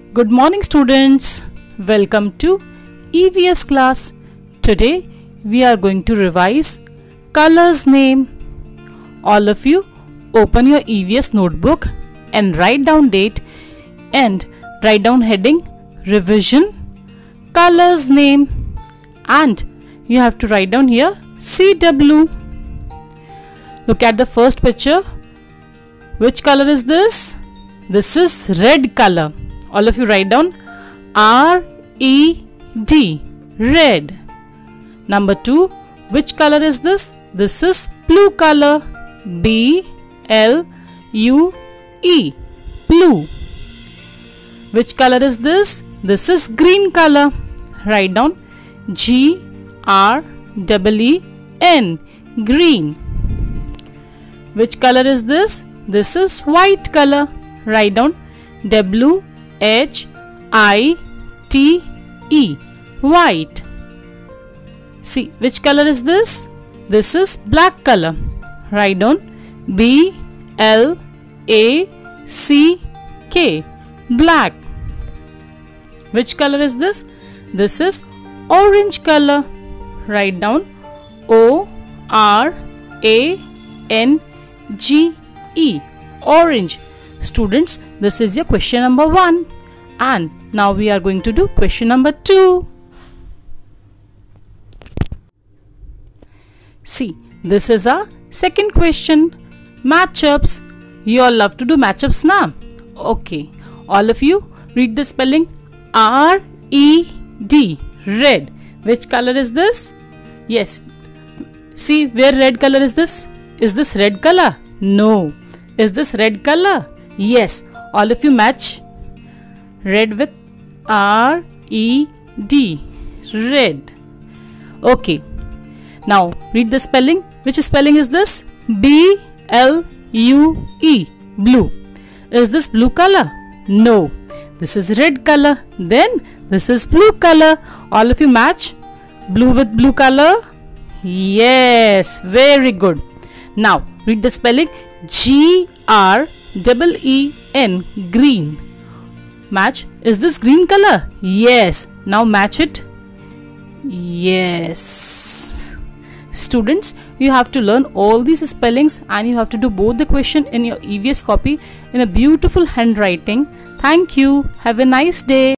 Good morning students. Welcome to EVS class. Today we are going to revise colors name. All of you open your EVS notebook and write down date and write down heading revision colors name, and you have to write down here CW. Look at the first picture. Which color is this? This is red color. All of you write down R-E-D, red. Number 2, which color is this? This is blue color, B-L-U-E, blue. Which color is this? This is green color. Write down G-R-E-E-N, green. Which color is this? This is white color. Write down W-H-I-T-E, white. See, which color is this? This is black color. Write down B-L-A-C-K, black. Which color is this? This is orange color. Write down O-R-A-N-G-E, orange. Students, this is your question number 1, and now we are going to do question number 2. See, this is our second question. Matchups. You all love to do matchups now? Okay. All of you read the spelling R-E-D, red. Which color is this? Yes. See, where red color is this? Is this red color? No. Is this red color? Yes. All of you match red with R-E-D, red. Okay. Now read the spelling. Which spelling is this? B-L-U-E, blue. Is this blue color? No. This is red color. Then this is blue color. All of you match blue with blue color. Yes. Very good. Now read the spelling. G-R-E-E-N, green. Match. Is this green color? Yes. Now match it. Yes. Students, you have to learn all these spellings and you have to do both the question in your EVS copy in a beautiful handwriting. Thank you. Have a nice day.